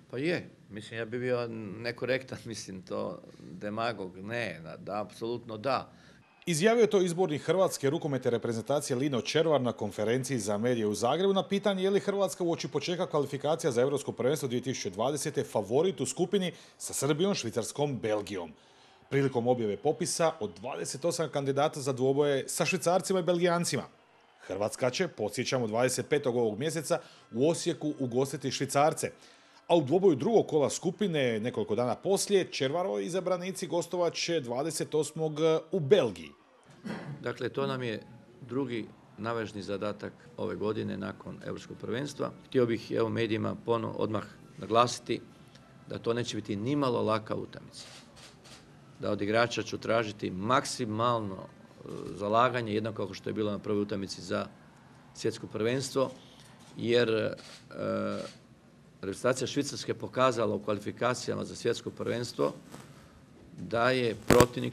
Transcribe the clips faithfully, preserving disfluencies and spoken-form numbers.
Pa je, mislim, ja bi bio nekorektan, mislim, to demagog, ne, da, apsolutno da. Izjavio je to izbornik hrvatske rukometne reprezentacije Lino Červar na konferenciji za medije u Zagrebu na pitanje je li Hrvatska uoči početka kvalifikacija za Europsko prvenstvo dvije tisuće dvadesete. favorit u skupini sa Srbijom, Švicarskom, Belgijom. Prilikom objave popisa od dvadeset osam kandidata za dvoboje sa Švicarcima i Belgijancima. Hrvatska će, podsjećamo, dvadeset petog ovog mjeseca u Osijeku ugostiti Švicarce. A u dvoboju drugog kola skupine, nekoliko dana poslije, Červarovi izabranici gostovat će dvadeset osmog u Belgiji. Dakle, to nam je drugi najvažniji zadatak ove godine nakon Europskog prvenstva. Htio bih evo medijima ponovo odmah naglasiti da to neće biti nimalo laka utakmica. Da od igrača ću tražiti maksimalno zalaganje, jednako kako što je bilo na prvoj utakmici za svjetsko prvenstvo, jer e, reprezentacija Švicarske pokazala u kvalifikacijama za svjetsko prvenstvo da je protivnik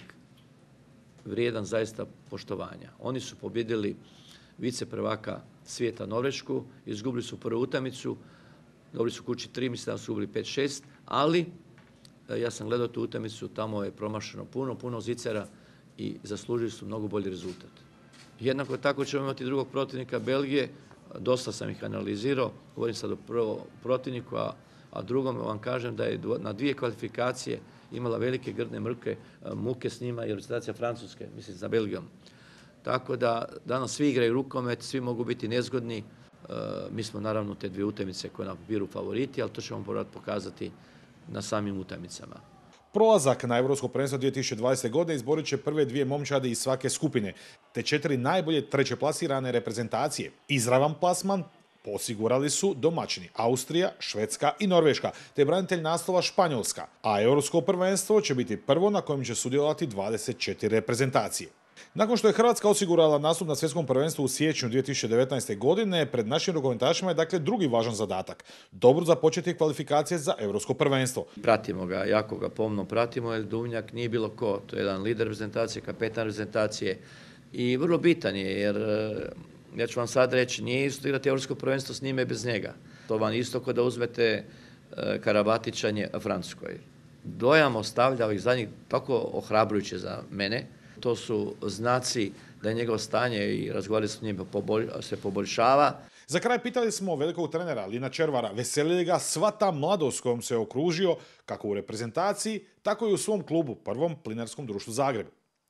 vrijedan zaista poštovanja. Oni su pobjedili vice prvaka svijeta Norvešku, izgubili su prvu utakmicu, dobili su kući tri, mislim da su izgubili pet šest, ali ja sam gledao tu utakmicu, tamo je promašeno puno, puno zicera i zaslužili su mnogo bolji rezultat. Jednako tako ćemo imati drugog protivnika Belgije, dosta sam ih analizirao, govorim sad o prvo protivniku, a, a drugom vam kažem da je na dvije kvalifikacije imala velike grdne mrke, muke s njima i reprezentacija Francuske, mislim za Belgijom. Tako da danas svi igraju rukomet, svi mogu biti nezgodni. E, mi smo naravno te dvije utakmice koje na papiru favoriti, ali to ćemo morati pokazati na samim utakmicama. Prolazak na Europsko prvenstvo dvije tisuće dvadesete. godine izborit će prve dvije momčadi iz svake skupine, te četiri najbolje treće plasirane reprezentacije. Izravan plasman osigurali su domaćini Austrija, Švedska i Norveška, te branitelj naslova Španjolska, a Europsko prvenstvo će biti prvo na kojem će sudjelovati dvadeset četiri reprezentacije. Nakon što je Hrvatska osigurala nastup na svjetskom prvenstvu u siječnju dvije tisuće devetnaeste. godine, pred našim rukometašima je dakle drugi važan zadatak. Dobro započeti kvalifikacije za Europsko prvenstvo. Pratimo ga, jako ga pomno pratimo, jer Duvnjak nije bilo ko. To je jedan lider reprezentacije, kapetan reprezentacije i vrlo bitan je, jer ja ću vam sad reći, nije isto igrati Europsko prvenstvo s njime bez njega. To vam isto kao da uzmete Karabatićanje Francuskoj. Dojam ostavlja ovih zadnjih tako ohrabrujuće za mene. To su znaci da je njegovo stanje i razgovarali s njim se poboljšava. Za kraj pitali smo velikog trenera Lina Červara veseli li ga sva ta mladost kojom se okružio kako u reprezentaciji, tako i u svom klubu, prvom plinarskom društvu Zagrebu.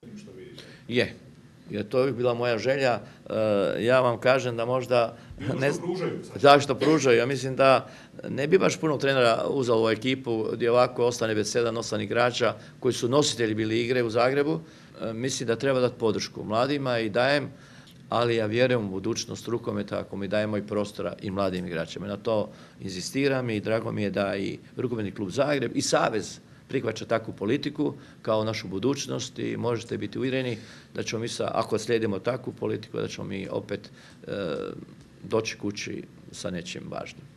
Je, jer to je bila moja želja. Ja vam kažem da možda... Ne pružaju. Zašto pružaju? Ja mislim da ne bi baš puno trenera uzao u ekipu gdje ovako ostane već sedam osam igrača koji su nositelji bili igre u Zagrebu. Mislim da treba dati podršku mladima i dajem, ali ja vjerujem u budućnost rukometa ako mi dajemo i prostora i mladim igračima. Na to inzistiram i drago mi je da i Rukometni klub Zagreb i Savez prihvaća takvu politiku kao našu budućnost i možete biti uvjereni da ćemo mi, sa, ako slijedimo takvu politiku, da ćemo mi opet e, doći kući sa nečim važnim.